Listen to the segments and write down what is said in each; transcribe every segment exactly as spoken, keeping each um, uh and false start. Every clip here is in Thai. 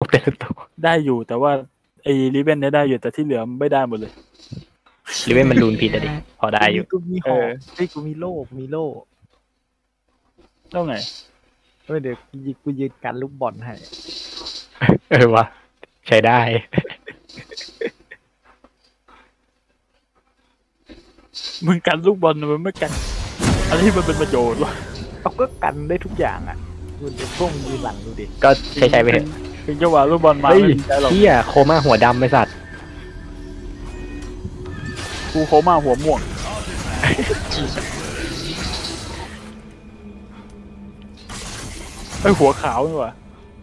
แต่ละตัวได้อยู่แต่ว่าไอ้ริเวนเนี่ยได้อยู่แต่ที่เหลือไม่ได้หมดเลยริเวนมันรูนผิดอะดิพอได้อยู่กูมีหอกเฮ้ยกูมีโล่กูมีโล่เท่าไงเฮ้ยเดี๋ยวกูยืนกันลูกบอลให้เออวะใช้ได้มึงกันลูกบอลมันไม่กันอะไรที่มันเป็นประโยชน์วะเอาก็กันได้ทุกอย่างอ่ะดูเด็กพวกมึงยืนหลังดูดิก็ใช้ใช้ไปเถอะถึงจะว่าลูกบอลมาไม่ได้หรอกเฮียโคม่าหัวดำไอ้สัตว์กูโคม่าหัวม่วงไอ้หัวขาวนี่วะ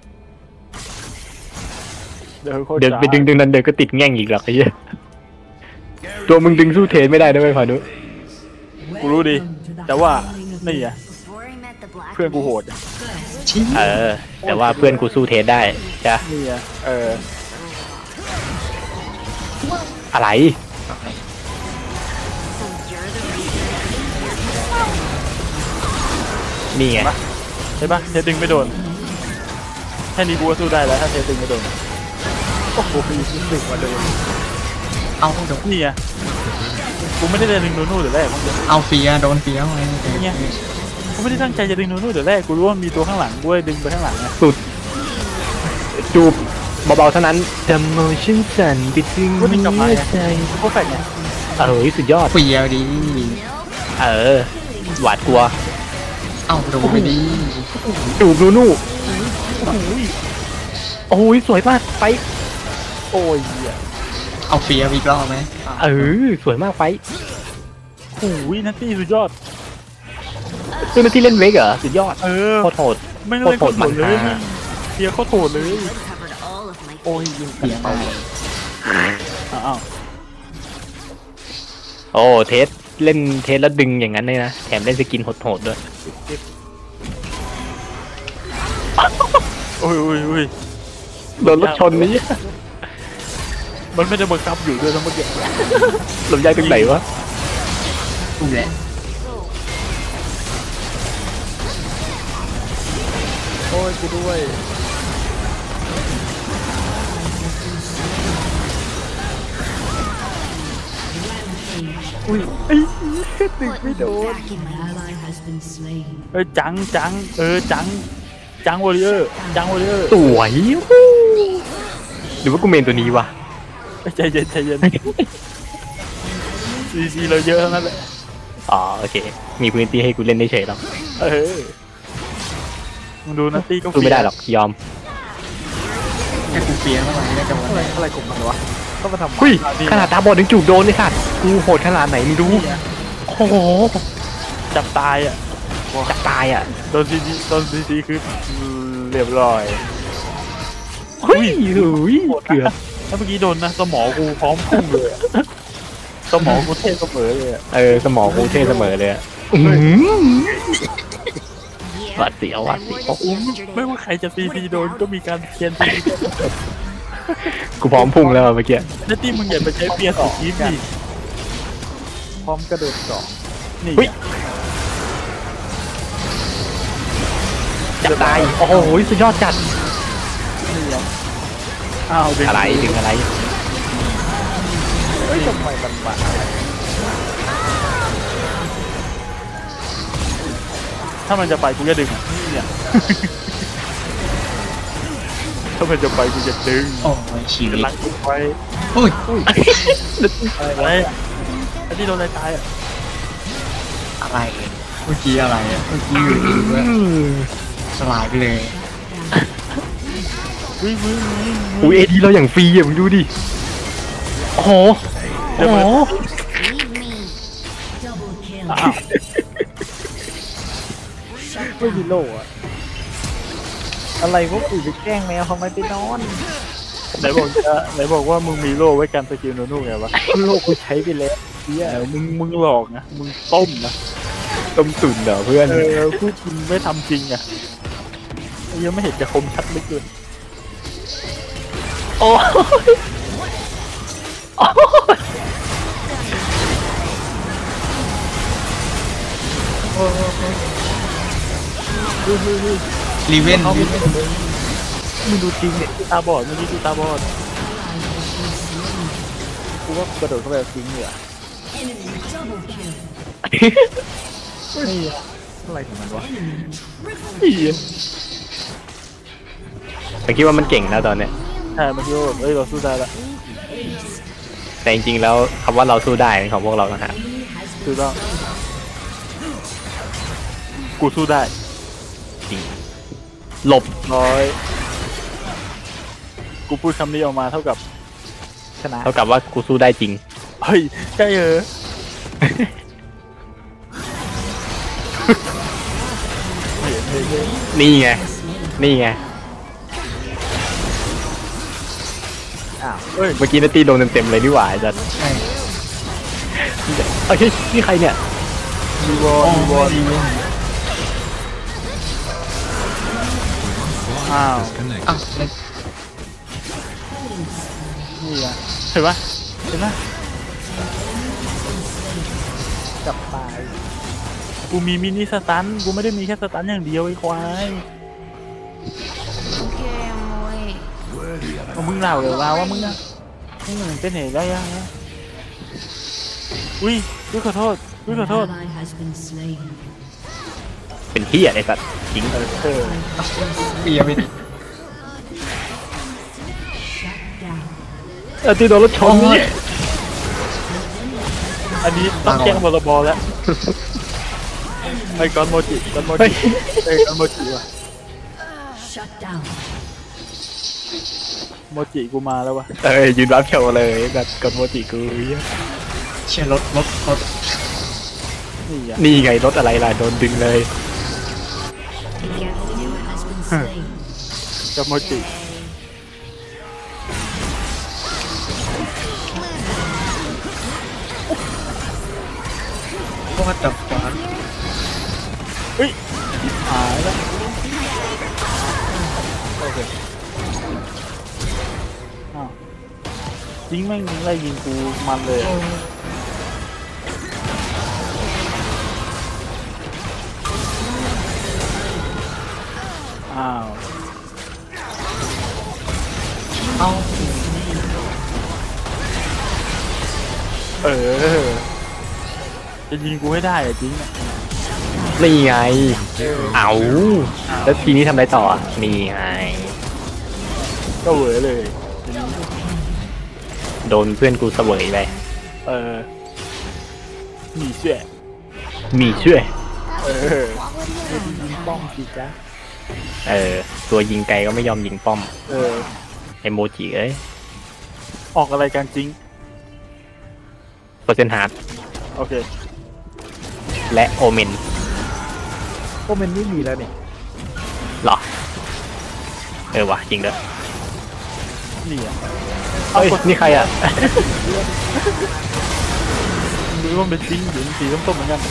เดินไปดึงดึงนั้นเดินก็ติดแง่งอีกหรอกไอ้เหี้ยตัวมึงดึงสู้เทนไม่ได้ด้วยพานุกูรู้ดีแต่ว่านี่อ่ะเพื่อนกูโหดเออแต่ว่าเพื่อนกูสู้เทนได้ใช่นี่อ่ะเอออะไรนี่ไงใช่ปะเทดึงไม่โดนแค่นี้กูก็สู้ได้แล้วถ้าเทดึงไม่โดนโอ้โหปีนดึงมาโดนเอาเดี๋ยวนี่อ่ะกูไม่ได้จะดึงนูนู่เดี๋ยวแรกเอาเฟียโดนเฟียไงเนี่ยกูไม่ได้ตั้งใจจะดึงนูนู่เดี๋ยวแรกกูรู้ว่ามีตัวข้างหลังกูเลยดึงไปข้างหลังนะสุดจูบเบาๆเท่านั้นจำโมชั่นสั่นไปถึงหัวใจโคตรแฝงไงเออสุดยอดเฟียดีเออหวาดกลัวเอาดูไปดีจูบนูนู่โอ้ยสวยมากไปโอ้ยเอาเฟียอีกรอบไหมเออสวยมากไปโอ้ยนัตตี้สุดยอดคือนัตตี้เล่นเวกเหรอสุดยอดเออโคตรโหดไม่โคตรโหดเลยเฟียโคตรโหดเลยโอ้ยยิงเฟียไปอ้าวโอ้เทสเล่นเทสแล้วดึงอย่างนั้นเลยนะแถมเล่นสกินโหดๆด้วยโอ้ยโอ้ยโอ้ยโดนรถชนนี้มันไม่ได้บังคับอยู่ด้วยทั้งหมดเนี่ยหลบยายตรงไหนวะนี่แหละโอ้ยกูด้วยอุ้ยไอ้ตึกไม่โดนเอ้ยจังจังเออจังจังวอริเออร์จังวอริเออร์สวยหรือว่ากูเมนตัวนี้วะใจเย็นใจเย็นซีซีเราเยอะทั้งนั้นแหละอ๋อโอเคมีพื้นที่ให้กูเล่นได้เฉยหรอกเออมึงดูนัตตี้ก็สู้ไม่ได้หรอกยอมแค่กูเฟียเท่าไหร่เนี่ยจะอะไรอะไรกลุ่มมันวะต้องมาทำหุ้ยขนาดตาบอดถึงจูบโดนเลยค่ะกูโหดขนาดไหนมึงดูโอ้โหจับตายอ่ะจับตายอ่ะโดนซีซีโดนซีซีคือเรียบร้อยเฮ้ยเฮ้ยเกือบถ้าเมื่อกี้โดนนะสมองกูพร้อมพุ่งเลยสมองกูเท่เสมอเลยเออสมองกูเท่เสมอเลยหวาดเสียวหวาดเสียวไม่ว่าใครจะซีซีโดนก็มีการเคียนซีกูพร้อมพุ่งแล้วเมื่อกี้นัตตี้มึงอย่าไปใช้เฟียร์สุดทีมดิพร้อมกระโดดเกาะนี่จับตายโอ้โหสุดยอดจัดอ้าวอะไรดึงอะไรเฮ้ยทำไมมันมาถ้ามันจะไปกูจะดึงเนี่ยถ้ามันจะไปกูจะดึงโอ้ยชีวิตลังกูไปโอ้ยโอ้ยอะไรไอ้ที่โดนอะไรตายอ่ะอะไรเมื่อกี้อะไรเมื่อกี้อยู่ดีว่าสลายไปเลยอุ้ยอุ้ยอุ้ยเอดีเราอย่างฟรีอ่ะมึงดูดิโอ้โหโอ้โหไม่มีโล่อะอะไรพวกกูไปแกล้งแมวทำไมไปนอนไหนบอกจะไหนบอกว่ามึงมีโล่ไว้กันสกิลโนนู่ไงวะโล่กูใช้ไปแล้วเฮียมึงมึงหลอกนะมึงต้มนะต้มตุ๋นเหรอเพื่อนเออพูดจริงไม่ทำจริงอ่ะยังไม่เห็นจะคมชัดเลยเกินโอ้รีเวนมึงดูจริงเนี่ยตาบอดเมื่อกี้กูตาบอดกูว่ากระโดดเข้าไปจริงเนี่ยนี่อะไรของมันวะผมคิดว่ามันเก่งนะตอนเนี้ยใช่เมื่อกี้ว่าแบบเอ้ยเราสู้ได้ละแต่จริงๆแล้วคำว่าเราสู้ได้เป็นของพวกเรานะฮะสู้ต้องกูสู้ได้จริงหลบร้อยกูพูดคำนี้ออกมาเท่ากับชนะเท่ากับว่ากูสู้ได้จริงเฮ้ยใช่เหรอ เฮ้ยเฮ้ยเฮ้ยนี่ไงนี่ไงอ้าวเฮ้ยเมื่อกี้นาตีโดนเต็มๆเลยนี่หว่าไอ้จัดใช่เอ้ยนี่ใครเนี่ยมีวอลมีวอลอ้าวอ้าวแล้วนี่ไงเห็นปะเห็นปะจับตายกูมีมินิสตันกูไม่ได้มีแค่สตันอย่างเดียวไอ้ควาย Okay, I'm awake. เอามึงเล่าเลยว่าว่ามึงอะมึงเป็นเหตุได้ยังนะอุ้ยอุ้ยขอโทษอุ้ยขอโทษ Ally has been slain. เป็นที่อะไรสัตว์จริงเออเออเบียร์ไปดิเออตีโดนรถชนนี่อันนี้ต้องแจ้งบลบแล้วไอ้ก้อนโมจิก้อนโมจิไอ้ก้อนโมจิว่ะ Shut down. โมจิกูมาแล้ววะเออยืนรับโชว์เลยแบบกดโมจิกูเหี้ยเชียร์รถรถรถนี่อะนี่ไงรถอะไรล่ะโดนดึงเลย The Gavin has been slain. ก้อนโมจิพวกดับฟ้าเฮ้ยหายแล้วโอเคอ้าวยิงแม่งไล่ยิงกูมันเลยอะอ้าวเอ้าเออจะยิงกูให้ได้อะจริงอะนี่ไงเอาแล้วทีนี้ทำอะไรต่ออ่ะนี่ไงก็เหวอเลยทีนี้โดนเพื่อนกูเสวยไปเออหนีเสียมีช่วยเออยิงป้อมสิจ๊ะเออตัวยิงไกลก็ไม่ยอมยิงป้อมเออไอโมจิเอ้ยออกอะไรกันจริงเปอร์เซ็นต์ฮาร์ดโอเคและโอเมนโอ้มันไม่มีแล้วนี่เหรอเออวะจริงเด้อนี่อ่ะเฮ้ยนี่ใครอ่ะดูว่ามันเป็นจริงหรือสีส้มๆเหมือนกัน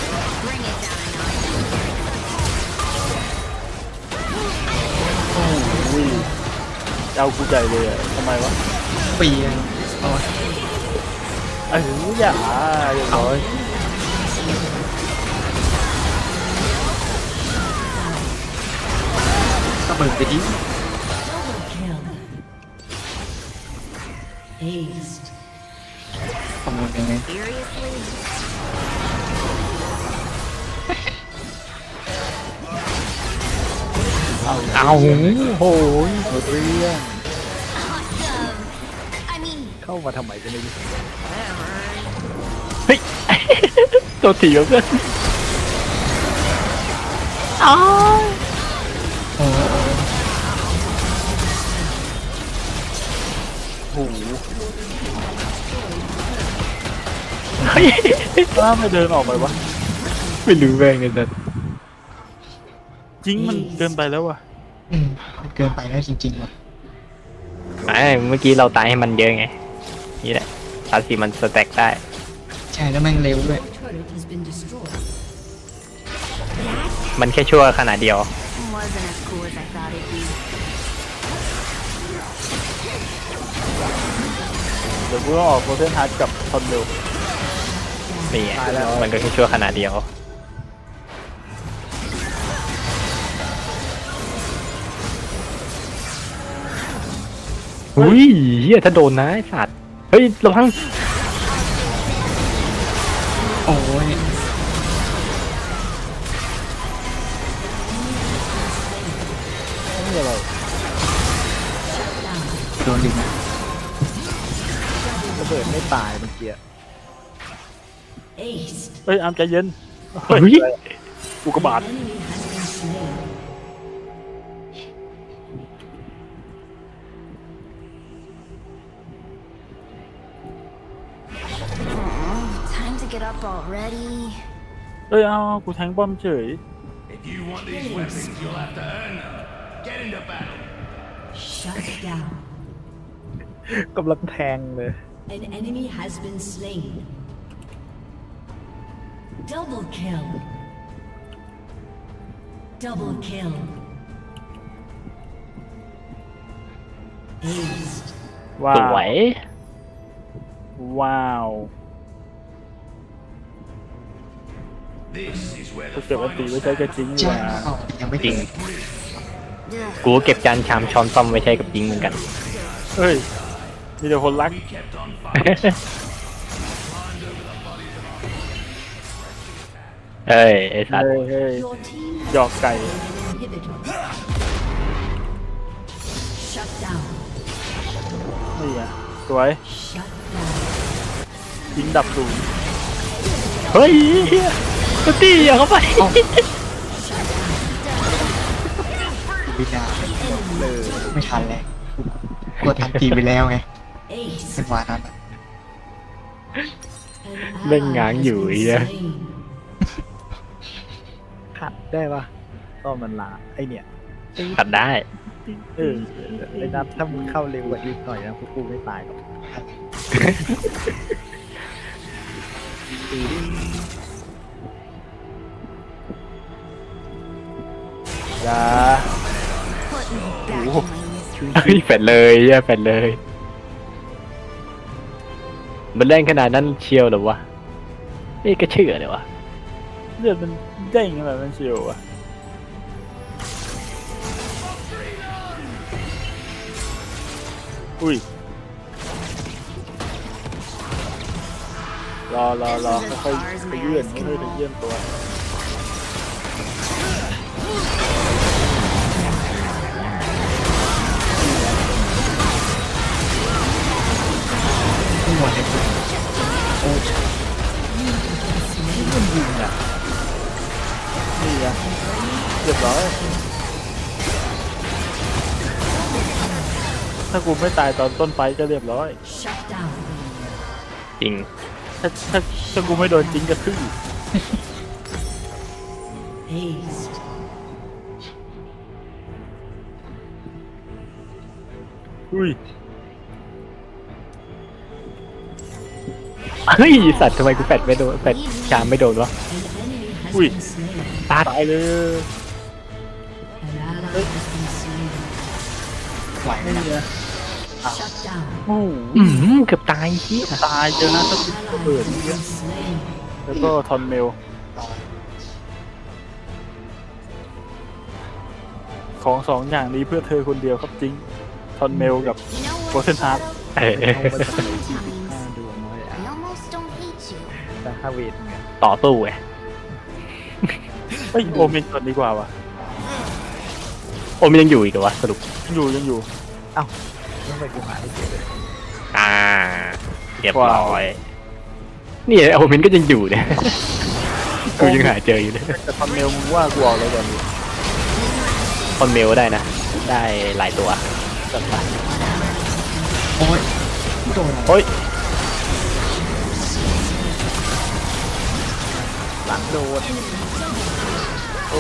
โอ้ยเอากูใจเลยอ่ะทำไมวะเบียร์เอาวะเอ้ยอย่าเรียบร้อยก็เบิกไปดิ Kill. Aced. ทำยังไง Seriously? เอาโอ้ยหมดเรื่อง I mean, เข้ามาทำไมกันเนี่ยเฮ้ย ตัวถีบเพื่อนอ้าวโอ้โหโอ้โหเฮ้ยถ้าไม่เดินออกไปวะไม่รู้แม่งเลยแต่จริงมันเกินไปแล้ววะอืมเกินไปแล้วจริงๆว่ะไม่เมื่อกี้เราตายให้มันเยอะไงนี่แหละพาสีมันสแต็กได้ใช่แล้วแม่งเร็วด้วย turret has been destroyed. มันแค่ชั่วขนาดเดียว Wasn't as cool as I thought it'd be. เดี๋ยวกูต้องออกโปรเทนฮาร์ดกับทอนเร็วนี่ไงมันก็แค่ชั่วขนาดเดียวอุ้ยเฮียถ้าโดนนะไอ้สัตว์เฮ้ยระวังโอ้ยนี่อะไรโดนดินะระเบิดไม่ตายเมื่อกี้ Ace. เฮ้ยอามใจเย็นเฮ้ยอุกกาบาต Enemy has been slain. Time to get up already. เฮ้ยเอากูแทงป้อมเฉย If you want these weapons, you'll have to earn them. Get into battle. Shut down. กำลังแทงเลย An enemy has been slain. Double kill. Double kill. Aced. ว้าสววยว้าว This is where กู the เก็บอันตี final ไว้ใช้กระจิงดีกจ้าว่าเอ้ายังไม่จริถึงงกูเก็บจานชามช้อนซ่อมไว้ใช้กับจริงเหมือนกันเฮ้ย มีแต่คนรัก kept on fighting. เอ้ยไอ้สัตว์เฮ้ยเฮ้ย Your team หยอกไก่ inhibitor. Shut down. นี่อ่ะสวย Shut down. ยิงดับศูนย์เฮ้ยเฮียกูตีอย่าเข้าไปวินาไม่ทันแล้วกดทันทีไปแล้วไง Ace. เป็นวานั้นอะ An เล่น ally ง้าง has อยู่ been ไอ้เหี้ย slain. ขัดได้ปะต้อมมันลาไอเนี่ยขัดได้เออไอ้นัดถ้ามึงเข้าเร็วกว่าอีกหน่อยนะพวกกูไม่ตายหรอกอย่า Put me back in my mystery. เฮ้ยแฟดเลยเฮียแฟดเลย มันเล่นขนาดนั้นเชียวเหรอวะเอ้ยก็เชื่อเลยวะเลือดมันเด้งขนาดนั้นเชียวอ่ะ อุ้ย รอรอรอค่อยๆไปเยื่อนค่อยๆไปเยื่อนตัวไม่หมดเลยนี่ไงเรียบร้อย ถ้ากูไม่ตายตอนต้นไฟก็เรียบร้อย Shut down. จริงถ้าถ้าถ้ากูไม่โดนจริงกระทืบ Aced. อุ้ยเฮ้ยสัตว์ทำไมกูแฟดไม่โดนแฟดชามไม่โดนวะ An enemy has Ui. been slain. ตาดตายเลย An ally has been slain. ไหวไหมนี่นะไง Shut down. โอ้โหอืมเกือบตายเฮียตายเจอนะสัก Ally เปิด has been slain. แล้วก็ทอนเมล ของสองอย่างนี้เพื่อเธอคนเดียวครับจริง ทอนเมลกับ You know what? โกเซนฮาร์ดเออเอามาจากไหนที่ Times. ห้าดูน้อยอ่ะ I almost don't hate you. แต่ถ้าเวทไงต่อสู้ไงเฮ้ยโอเมนก่อนดีกว่าวะโอมยังอยู่อีกเหรอวะสรุปยังอยู่ยังอยู่ต้องไปกูหาไม่เจอเลยอ่าเรียบร้อยนี่โอเมนก็ยังอยู่เนี่ยกูยังหาเจออยู่เลยแต่ทอนเมลมึงว่ากูออกเลยก่อนดิคอนเมลได้นะ ได้หลายตัวจัดไปโอ้ยโดนอะไรโอ้ยหลังโดนโอ้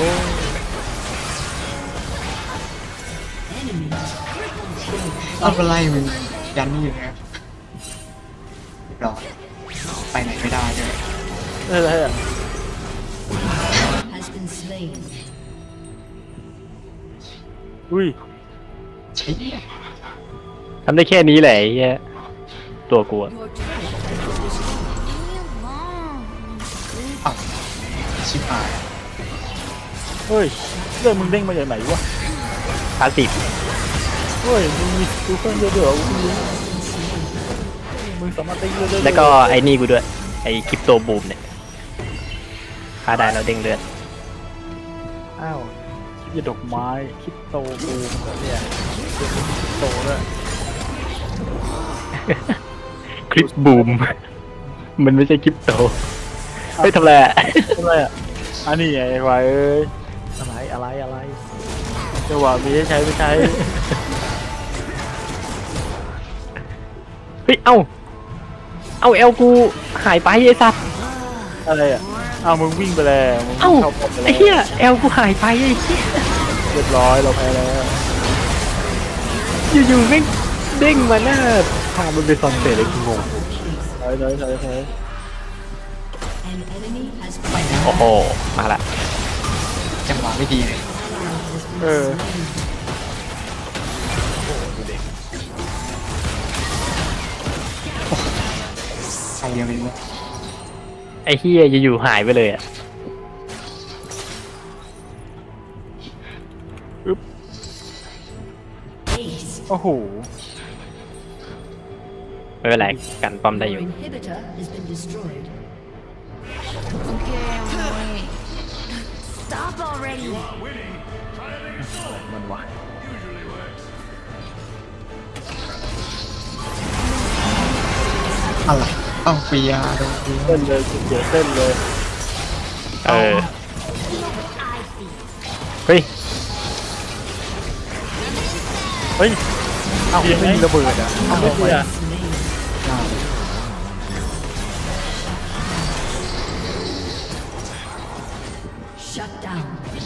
Enemy. Triple kill. เอาอะไรมึงยันนี่อยู่นะรอไปไหนไม่ได้ด้วยอะไรอ่ะ Has been slain. อุ้ยใช่เนี่ยทำได้แค่นี้แหละไอ้เหี้ยตัวกลัว Your turret has been destroyed. Leave me alone. อ้าวชิบหายเฮ้ยเรื่องมึงเด้งมาจากไหนวะพาสซีฟเฮ้ยมึงมีดูเครื่องเยอะเดี๋ยวมึงมึงสามารถตีเรื่อยๆแล้วก็ไอ้นี่กูด้วยไอ้คริปโตบูมเนี่ยฆ่าได้แล้วเด้งเลือดอ้าวอย่าดอกไม้คิดโตกูเนี่ยเดี๋ยวมันคิดโตด้วยคลิปบูม มันไม่ใช่คริปโตเฮ้ยทำไรอะอะไรอ่ะอันนี้ไงควายเอ้ยอะไรอะไรอะไรจังหวะมีให้ใช้ไม่ใช้เฮ้ยเอ้าเอ้าเอลกูหายไปไอ้สัตว์อะไรอ่ะอ้าวมึงวิ่งไปแล้วมึงเอ้าเข้าป้อมไปแล้วไอ้เหี้ยเอลกูหายไปไอ้เหี้ยเรียบร้อยเราแพ้แล้วอยู่ๆแม่งเด้งมาหน้าพามันไปซอนเตะเลยกูงงถอยถอยถอยถอย An enemy has been โอ้โหมาละจังหวะไม่ดีเลยเออใครยังไม่รู้ไอ้เหี้ยอยู่ๆหายไปเลยอะ ace. โอ้โหไม่เป็นไรกันป้อมได้อ Your ยู่ inhibitor has been destroyed. Okay, I'm waiting. Stop already. Winning. Try anything slow. มันวะ Usually works. อะไรเอ้าปียาโดนกูเต้นเลยเสียเต้นเลยเออเฮ้ยเฮ้ยเอายังไม่มีระเบิดอ่ะเอาไม่ได้อ่ะ Shut down.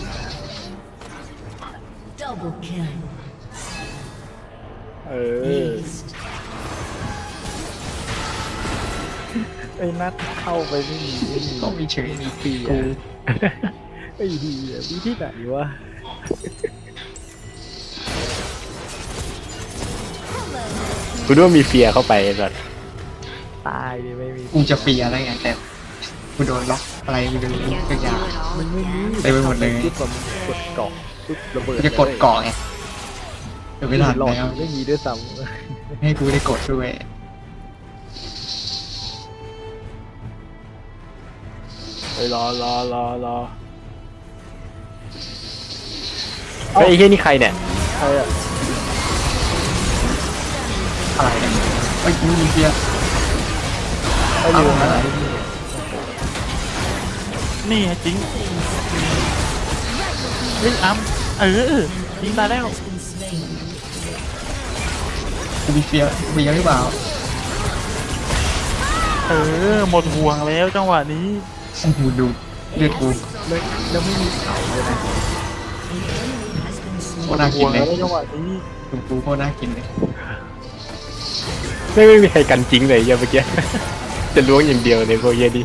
Double kill. เออ Aced. ไอ้นัดเข้าไปไม่มีไม่มีก็มีเฉยมีปีอ่ะไอ้ดีอ่ะมีที่ไหนวะกูนึกว่ามีเฟียร์เข้าไปไอ้สัตว์ตายดิไม่มีกูจะเฟียอะไรไงแต่กูโดนล็อกอะไรกูโดนล็อกทุกอย่างมันไม่มีเต็มไปหมดเลยปุ๊บแบบกดเกาะปุ๊บระเบิดกูจะกดเกาะไงเดี๋ยวเวลาหลอดแล้วไม่มีด้วยซ้ให้กูได้กดด้วยำไปรอรอรอรอเฮ้ยไอ้เหี้ยนี่ใครเนี่ยใครอ่ะอะไรเนี่ยไอ้ยกูมีเฟียไอ้อยู่นะนี่ฮะจริงเฮ้ยอ้ำเออจริงตายแล้ว Has been slain. กูมีเฟียเฟียหรือเปล่าเออหมดห่วงแล้วจังหวะนี้โอ้โหดูเลือดกูแล้วแล้วไม่มีเขาเลยนะ Has been โค slain. ตรน่าห่กิวน งเลยแล้วจังหวะนี้ดูกูโคตรน่ากินเลยไม่ไม่มีใครกันจริงเลยเหี้ยเมื่อกี้ จะล้วงอย่างเดียวเนี่ยพวกเหี้ยดิ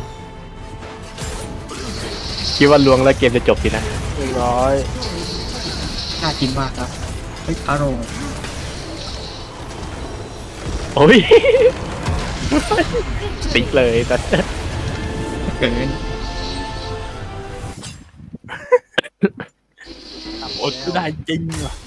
คิดว่าล้วงแล้วเกมจะจบสินะเรียบร้อยน่ากินมากครับเฮ้ยอร่อยโอ้ย ติ๊กเลยแต่เกินอดไม่ได้จริงว่ะ